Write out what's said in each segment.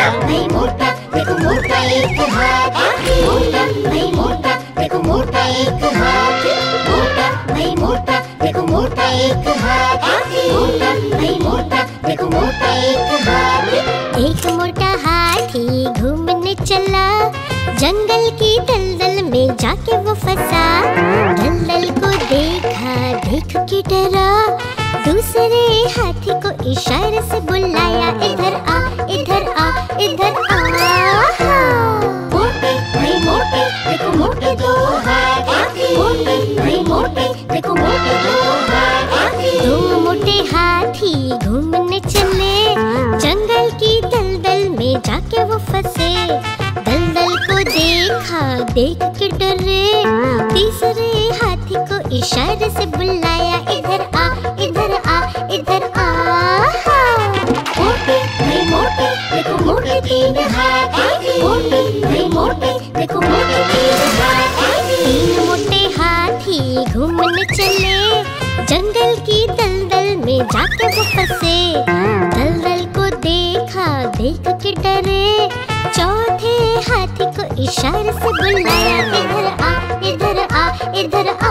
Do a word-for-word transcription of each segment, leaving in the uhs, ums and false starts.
नहीं मोटा, देखो मोटा एक हाथ। मोटा नहीं मोटा, देखो मोटा एक हाथ। मोटा नहीं मोटा, देखो मोटा एक हाथ। मोटा नहीं मोटा, देखो मोटा एक हाथ। एक मोटा हाथी घूमने चला, जंगल की दलदल में जाके वो फंसा। दलदल को देखा, देख के डरा, दूसरे हाथी को इशारे से बुलाया, इधर आ, इधर आ, इधर आ। मोटे नहीं मोटे, देखो मोटे दो हाथ। मोटे नहीं मोटे, देखो मोटे दो हाथ। दो मोटे हाथी घूमने चले, जंगल की दलदल में जाके वो फंसे। दलदल को देखा, देख के डरे, तीसरे हाथी को इशारे से बुलाया, इधर आ, इधर आ, इधर आ। मोटे नहीं मोटे, देखो मोटे तीन हाथ। मोटे नहीं मोटे, देखो मोटे तीन हाथ। तीन मोटे हाथी घूमने चले, जंगल की दलदल में जाके वो फंसे। दलदल को देखा, देख के डरे, चौथे हाथी को इशारे से बुलाया, इधर आ, इधर आ, इधर आ।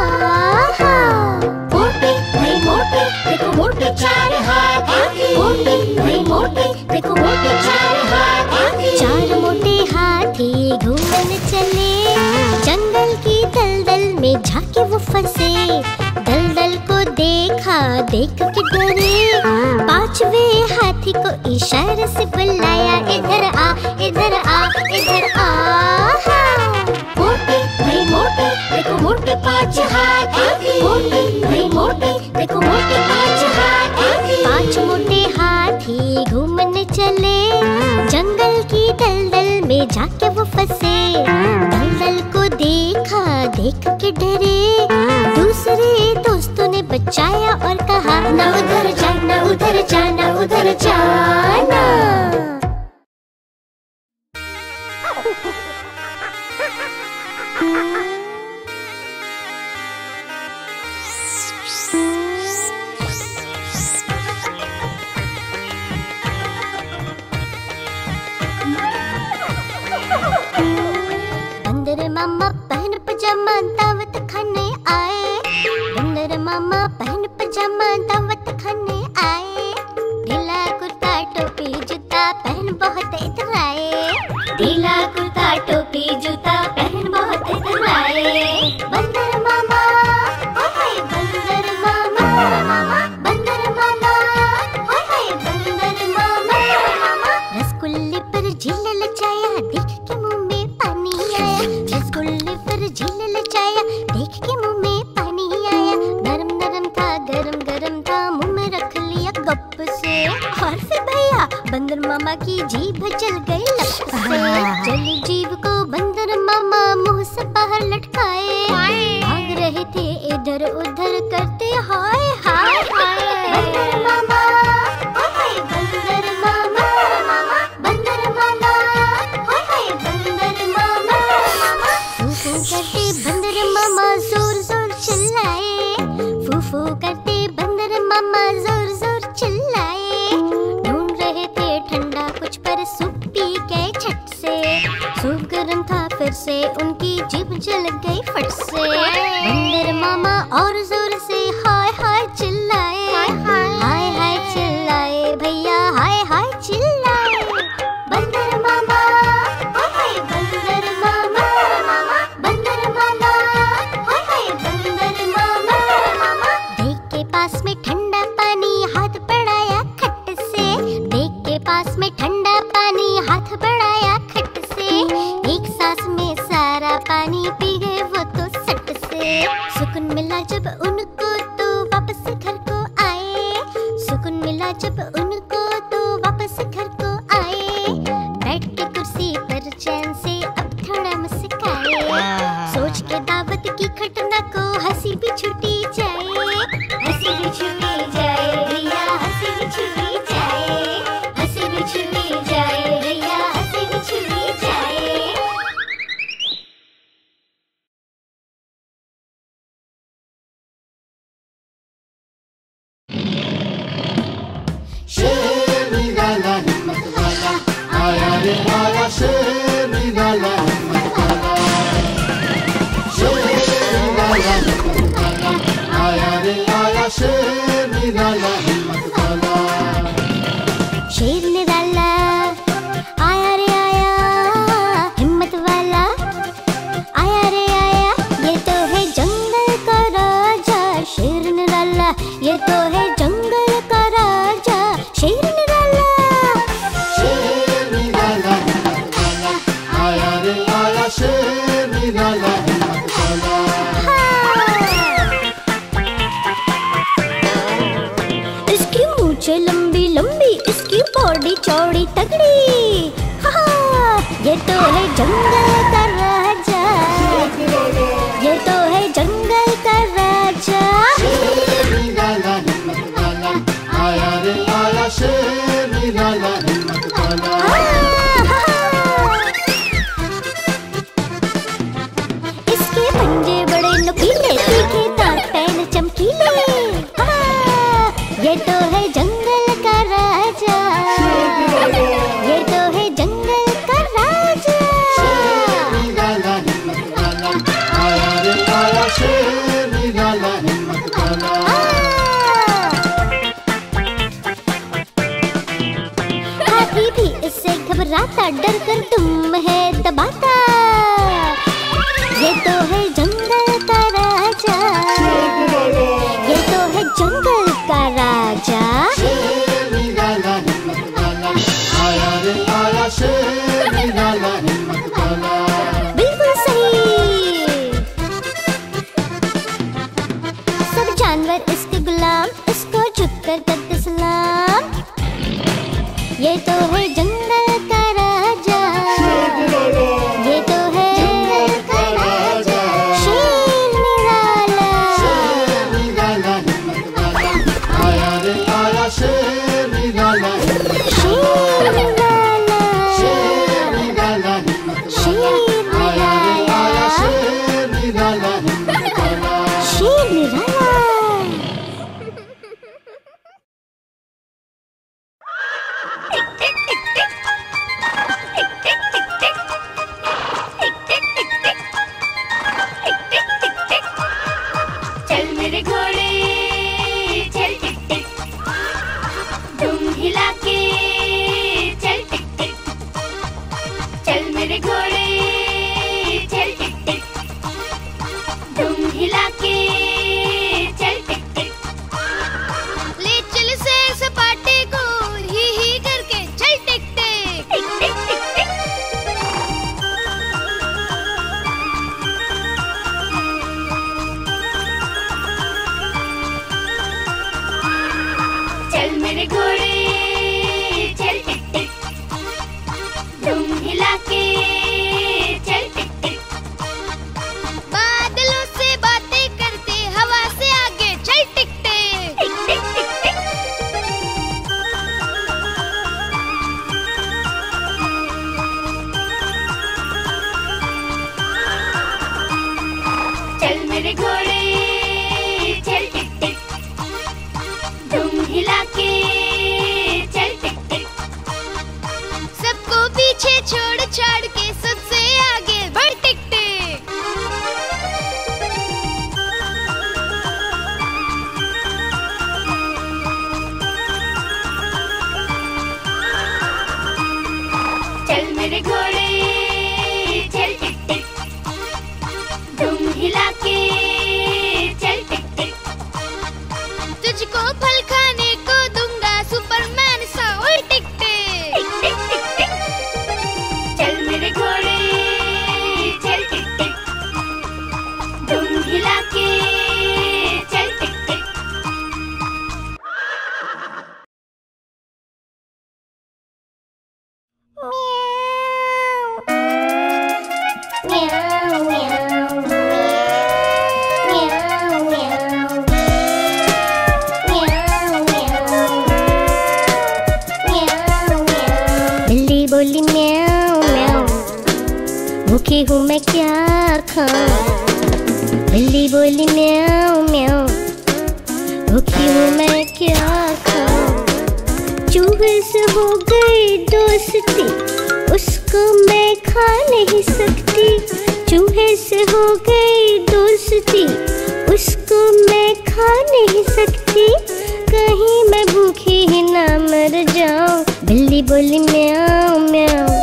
मोटे नहीं मोटे, देखो मोटे चार हाथ। मोटे नहीं मोटे, देखो मोटे चार हाथ। चार मोटे हाथी घूमने चले, जंगल की दलदल में जाके वो फंसे। दलदल को देखा, देख के डरे, पांचवे हाथी को इशारे से बुलाया, इधर आ, इधर आ, इधर आ। मोटे नहीं मोटे, देखो मोटे पांच हाथ। मोटे नहीं मोटे, देखो मोटे पांच हाथ। पांच मोटे हाथी घूमने चले, जंगल की दलदल में जाके वो फंसे। दलदल को देखा, देख के डरे, दूसरे दोस्तों ने बचाया और कहा, ना उधर जा, ना उधर जा, ना उधर जाना। बंदर मामा पहन पजामा दावत खाने आए। बंदर मामा पहन पजामा दावत खाने आए। ढीला कुर्ता टोपी जूता पहन बहुत इतराए। ढीला कुर्ता टोपी जूता पहन बहुत इतराए। बंदर मामा, हाय हाय बंदर मामा, बंदर मामा, हाय हाय बंदर मामा। रसगुल्ले पर झील लचाया, देख के मुंह में पानी आया। रसगुल्ले पर झील लचाया, देख के मुंह में पानी आया। नरम नरम था, गरम गरम था, मुंह में रख लिया गप से। और फिर भैया बंदर मामा की जीभ जल गई लप से। जली जीभ को बंदर मामा मुंह से बाहर लटकाए। भाग रहे थे इधर उधर करते, हाय हाय हाय। बंदर मामा, हाय हाय बंदर मामा, बंदर मामा, हाय हाय बंदर मामा। फूफू करते बंदर मामा जोर जोर चिल्लाए। फूफू करते बंदर मामा जोर जोर चिल्लाए। ढूंढ रहे थे ठंडा कुछ पर सूप पी गए झट से। सूप गर्म था फिर से, उनकी जीभ जल गई फट से। बंदर मामा और जोर से हाय हाय चिल्लाए। हाय हाय चिल्लाए भैया, हाय हाय चिल्लाए। बंदर मामा, हाय हाय बंदर मामा, बंदर मामा, हाय हाय बंदर मामा। देख के पास में ठंडा पानी, हाथ बढ़ाया खट से। देख के पास में ठंडा पानी, हाथ बढ़ाया खट से। एक सांस में सारा पानी पी गए वो तो सट से। सुकून मिला जब उनको तो वापस घर को आए। सुकून मिला जब उनको तो वापस घर को आए। बैठ के कुर्सी पर चैन से अब थोड़ा मुस्काए। सोच के दावत की घटना को हंसी भी छुटी जाए। हंसी भी छुटी जाए भैया, हंसी भी छुटी जाए। हंसी भी छुटी जाए भैया, हंसी भी छुटी जाए। रे आया शेर निराला हिम्मत वाला, शेर निराला हिम्मत वाला, आया रे आया शेर निराला हिम्मत वाला। शेर निराला आया रे आया हिम्मत वाला, आया रे आया ये तो है जंगल का राजा। शेर निराला ये तो है जंगल का राजा। शेर निराला, शेर निराला हिम्मत वाला, आया रे आया शेर निराला हिम्मत वाला। इसकी मूंछें लंबी लंबी, इसकी बॉडी चौड़ी तगड़ी, हाँ ये तो है जंगल का राजा, ये तो है जंगल का राजा। शेर निराला हिम्मत वाला, आया रे आया शेर निराला हिम्मत वाला। इसके पंजे बड़े नुकीले, तीखे दांत पैर चमकीले, हाँ ये तो है जंगल का राजा, ये तो है जंगल का राजा। शेर निराला हिम्मत वाला, आया रे आया शेर निराला हिम्मत वाला। हाथी भी इससे घबराता, डर कर तुम है दबाता, ये तो है जंगल का राजा, ये तो है जंगल का राजा। शेर निराला हिम्मत वाला, आया रे आया शेर निराला हिम्मत वाला। बिल्कुल सही। सब जानवर इसके गुलाम, इसको झुककर करते सलाम, ये तो है जंगल का राजा, ये तो है जंगल का राजा। शेर निराला, शेर निराला हिम्मत वाला, आया रे आया शेर निराला हिम्मत शेर निराला, शेर निराला हिम्मत शेर वाला, आया रे आया निराला, शेर निराला हिम्मत वाला। शेर निराला। चल मेरे घोड़े चल टिक टिक, दुम हिला के चल टिक टिक। चल मेरे घोड़े चल टिक टिक, दुम हिला के चल टिक टिक। ले चल से सपाटे को ही ही करके चल टिक टिक टिक टिक टिक टिक। चल मेरे घोड़े चल टिक टिक, दुम हिला के चल टिक टिक। बादलों से बातें करते हवा से आगे चल टिक टिक टिक टिक टिक टिक। चल मेरे घोड़े चल टिक टिक, दुम हिला के चल टिक टिक। सबको पीछे छोड़ छाड़ के सबसे आगे बढ़ टिक टिक। चल मेरे घोड़े चल टिक टिक, दुम हिला के चल टिक टिक। तुझको फल खाने को दूंगा सुपरमैन सा उड़ टिक टिक टिक टिक टिक टिक। चल मेरे घोड़े चल टिक टिक, दुम हिला के चल टिक टिक। म्याऊ म्याऊ म्याऊ म्याऊ म्याऊ म्याऊ म्याऊ। बिल्ली बोली म्याऊ म्याऊ, भूखी हूँ मैं क्या खाऊं। बिल्ली बोली म्याऊ म्याऊ, भूखी हूँ मैं क्या खाऊं। चूहे से हो गई दोस्ती, उसको मैं खा नहीं सकती, चूहे से हो गई दोस्ती। उसको मैं खा नहीं सकती, कहीं मैं भूखी ही ना मर जाऊं। बिल्ली बोली म्याऊं म्याऊं।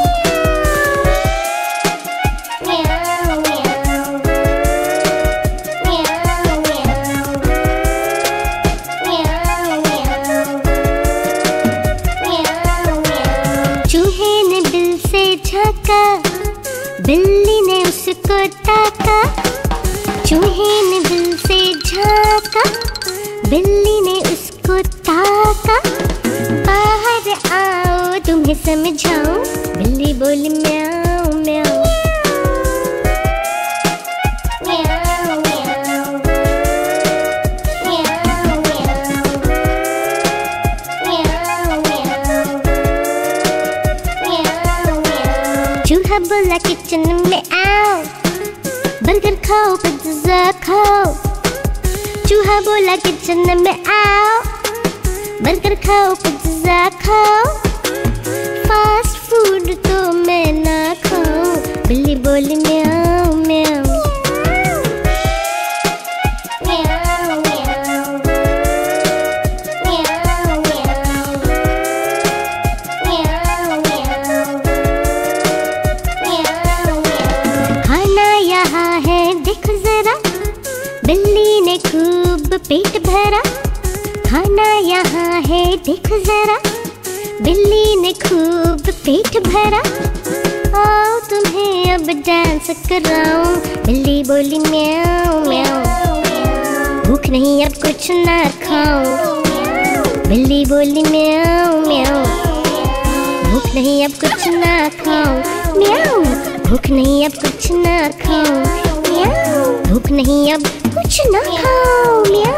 चूहे ने बिल से झांका, बिल्ली ने उसको ताका। चूहे ने बिल से झांका, बिल्ली ने उसको ताका। बाहर आओ तुम्हें समझाऊं। बिल्ली बोली म्याऊं म्याऊं। चूहा बोला किचन में आओ, बर्गर खाओ पिज़्ज़ा खाओ। चूहा बोला किचन में आओ, बर्गर खाओ पिज़्ज़ा खाओ। फास्ट फूड तो मैं ना खाऊं। बिल्ली बोली म्याऊं म्याऊं। देखो जरा, बिल्ली ने खूब पेट भरा। खाना यहाँ है देखो जरा, बिल्ली ने खूब पेट भरा। आओ तुम्हें अब डांस कराऊं। बिल्ली बोली म्याऊं म्याऊं। भूख नहीं अब कुछ ना खाऊं। बिल्ली बोली म्याऊं म्याऊं। भूख नहीं अब कुछ ना खाऊं म्याऊं। भूख नहीं अब कुछ ना खाऊं म्याऊं। भूख नहीं अब कुछ ना खाऊं म्याऊं।